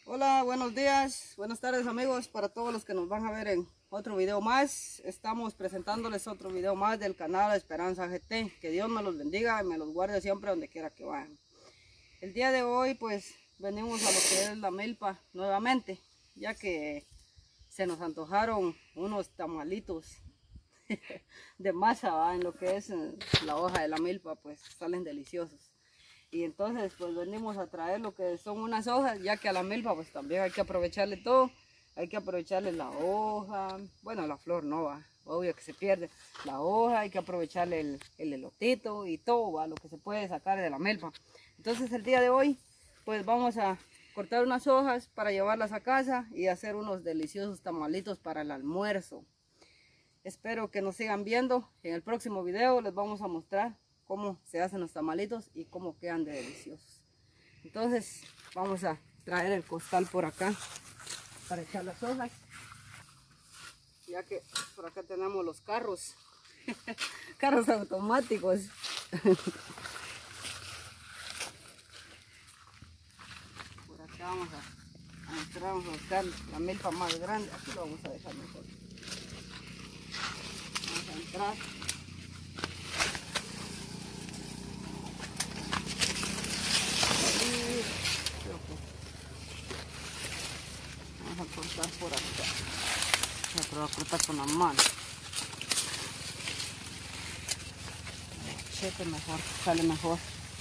Hola, buenos días, buenas tardes amigos, para todos los que nos van a ver en otro video más. Estamos presentándoles otro video más del canal Esperanza GT. Que Dios me los bendiga y me los guarde siempre donde quiera que vayan. El día de hoy pues venimos a lo que es la milpa nuevamente, ya que se nos antojaron unos tamalitos de masa, ¿va? En lo que es la hoja de la milpa, pues salen deliciosos. Y entonces pues venimos a traer lo que son unas hojas, ya que a la milpa pues también hay que aprovecharle todo. Hay que aprovecharle la hoja, bueno, la flor no va, obvio que se pierde. La hoja, hay que aprovecharle el elotito y todo, va, lo que se puede sacar de la milpa. Entonces el día de hoy pues vamos a cortar unas hojas para llevarlas a casa y hacer unos deliciosos tamalitos para el almuerzo. Espero que nos sigan viendo. En el próximo video les vamos a mostrar cómo se hacen los tamalitos y cómo quedan de deliciosos. Entonces vamos a traer el costal por acá para echar las hojas, ya que por acá tenemos los carros carros automáticos. Por acá vamos a entrar, vamos a buscar la milpa más grande. Aquí lo vamos a dejar mejor. Vamos a entrar. Vamos a cortar por acá. Voy a cortar con la mano. Cheque mejor, sale mejor.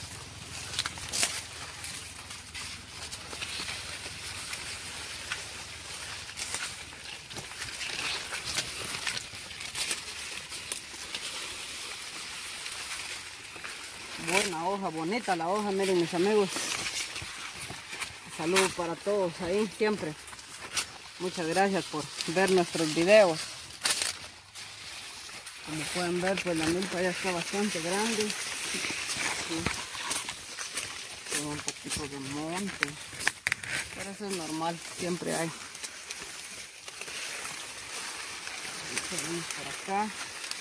Buena hoja, bonita la hoja, miren mis amigos. Saludos para todos ahí siempre. Muchas gracias por ver nuestros videos. Como pueden ver, pues la milpa ya está bastante grande. Sí. Tengo un poquito de monte, pero eso es normal, siempre hay. Vamos por acá.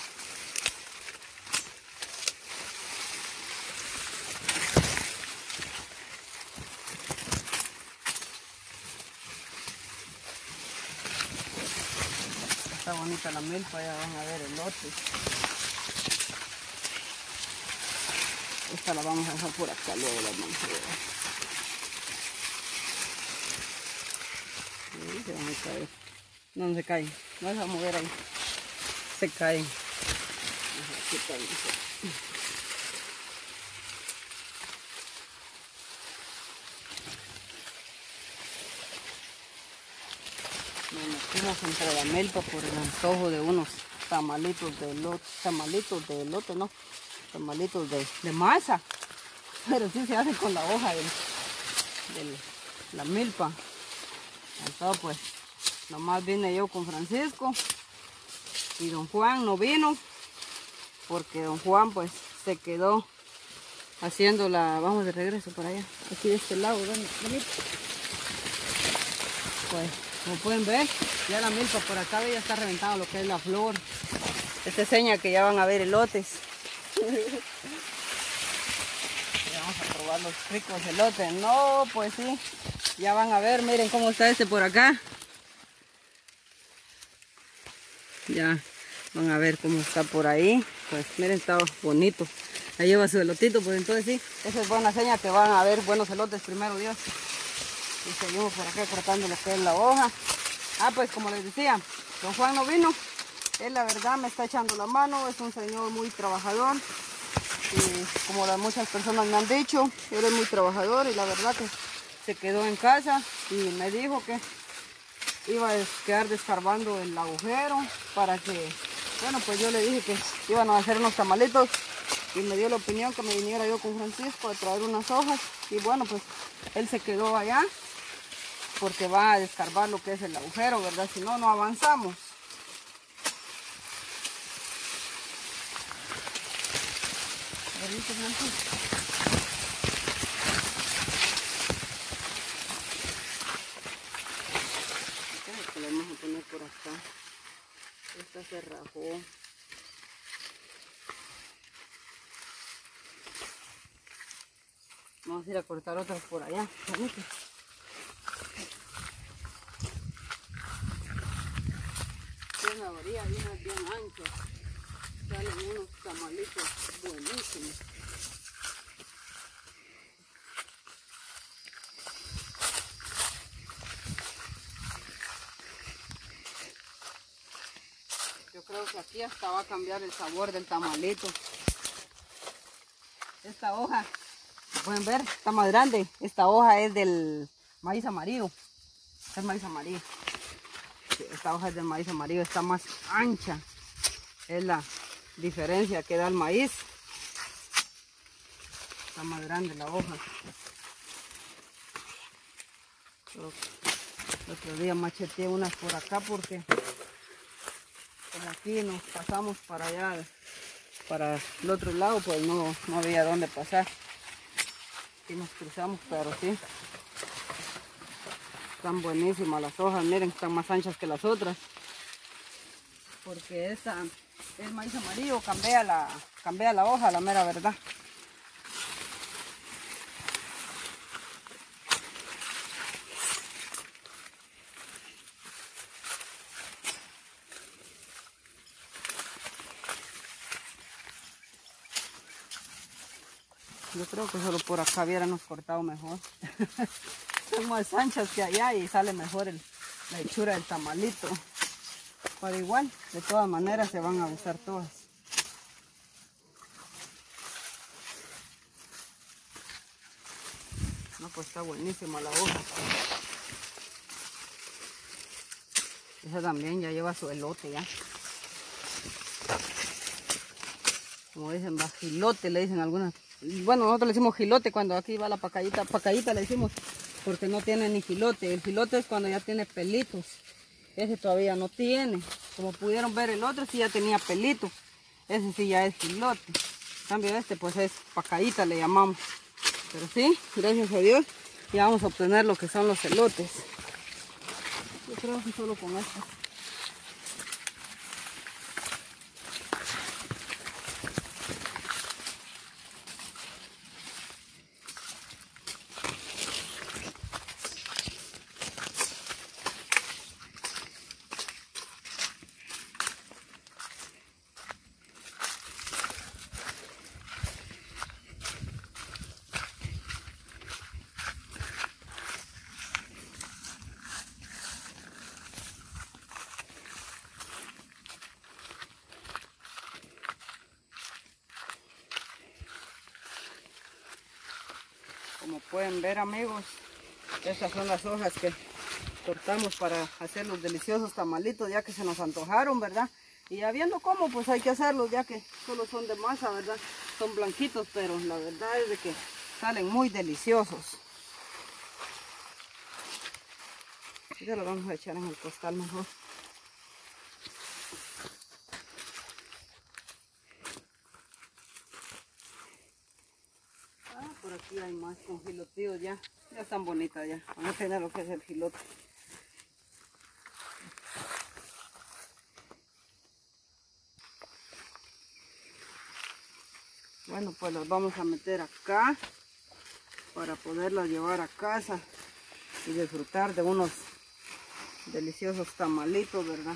Está bonita la milpa, ya van a ver elotes. Esta la vamos a dejar por acá, luego la vamos a ver. Sí, se van a caer. No se caen, no se va a mover ahí. Se caen. Aquí también. Nos metimos entre la milpa por el antojo de unos tamalitos de elote, no, tamalitos de masa, pero sí se hacen con la hoja de la milpa. Entonces pues nomás vine yo con Francisco y don Juan no vino porque don Juan pues se quedó haciendo vamos de regreso por allá, aquí de este lado, ven. Pues como pueden ver, ya la milpa por acá ya está reventando lo que es la flor. Esta seña que ya van a ver elotes. Vamos a probar los ricos elotes. No, pues sí, ya van a ver, miren cómo está este por acá. Ya van a ver cómo está por ahí. Pues miren, está bonito. Ahí lleva su elotito, pues entonces sí, esa es buena seña que van a ver buenos elotes, primero Dios. Y seguimos por acá cortando lo que es la hoja. Pues como les decía, don Juan no vino. Él la verdad me está echando la mano, es un señor muy trabajador. Y como muchas personas me han dicho, él es muy trabajador y la verdad que se quedó en casa y me dijo que iba a quedar descarbando el agujero para que, bueno, pues yo le dije que iban a hacer unos tamalitos y me dio la opinión que me viniera yo con Francisco a traer unas hojas y bueno, pues él se quedó allá porque va a descarbar lo que es el agujero, ¿verdad? Si no, no avanzamos. Lo vamos a poner por acá. Esta se rajó. Vamos a ir a cortar otras por allá. orilla hay unas bien anchas. Salen unos tamalitos buenísimos. Yo creo que aquí hasta va a cambiar el sabor del tamalito. Esta hoja, pueden ver, está más grande. Esta hoja es del maíz amarillo. Es maíz amarillo. Esta hoja es del maíz amarillo, está más ancha. Es la diferencia que da el maíz. Está más grande la hoja. El otro día macheteé unas por acá porque como aquí nos pasamos para allá, para el otro lado, pues no había dónde pasar. Aquí nos cruzamos, pero sí. Están buenísimas las hojas, miren, están más anchas que las otras. Porque el maíz amarillo cambia la hoja, la mera verdad. Yo creo que solo por acá hubiéramos cortado mejor. Son más anchas que allá y sale mejor la hechura del tamalito. Pero igual, de todas maneras se van a usar todas. No, pues está buenísima la hoja. Esa también ya lleva su elote ya. Como dicen, va gilote, le dicen algunas. Bueno, nosotros le decimos gilote cuando aquí va la pacayita. Pacayita le decimos porque no tiene ni gilote. El gilote es cuando ya tiene pelitos. Ese todavía no tiene. Como pudieron ver, el otro sí ya tenía pelitos. Ese sí ya es gilote. En cambio este pues es pacayita, le llamamos. Pero sí, gracias a Dios, ya vamos a obtener lo que son los elotes. Yo creo que solo con esto. Como pueden ver, amigos, estas son las hojas que cortamos para hacer los deliciosos tamalitos, ya que se nos antojaron, ¿verdad? Y ya viendo cómo, pues hay que hacerlos, ya que solo son de masa, ¿verdad? Son blanquitos, pero la verdad es de que salen muy deliciosos. Ya lo vamos a echar en el costal mejor. Por aquí hay más con gilotíos ya están bonitas ya, van a tener lo que es el gilote. Bueno, pues las vamos a meter acá para poderlas llevar a casa y disfrutar de unos deliciosos tamalitos, ¿verdad?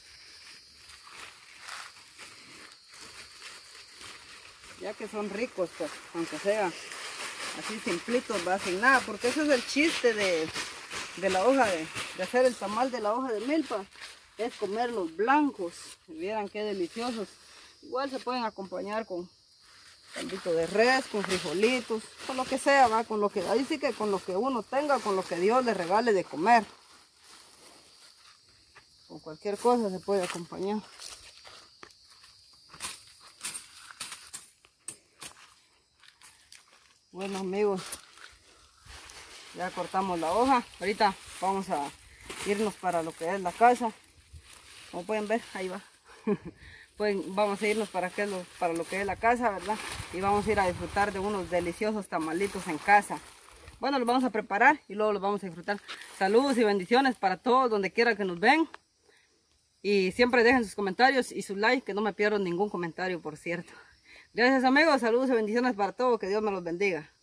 Ya que son ricos, pues, aunque sea así simplitos, va sin nada, porque ese es el chiste de la hoja de hacer el tamal de la hoja de milpa, es comer los blancos. Vieran qué deliciosos. Igual se pueden acompañar con caldito de res, con frijolitos, con lo que sea, va, con lo que, ahí sí que con lo que uno tenga, con lo que Dios le regale de comer. Con cualquier cosa se puede acompañar. Bueno, amigos, ya cortamos la hoja. Ahorita vamos a irnos para lo que es la casa. Como pueden ver, ahí va. Vamos a irnos para lo que es la casa, ¿verdad? Y vamos a ir a disfrutar de unos deliciosos tamalitos en casa. Bueno, los vamos a preparar y luego los vamos a disfrutar. Saludos y bendiciones para todos donde quiera que nos ven. Y siempre dejen sus comentarios y sus likes, que no me pierdo ningún comentario, por cierto. Gracias, amigos, saludos y bendiciones para todos, que Dios me los bendiga.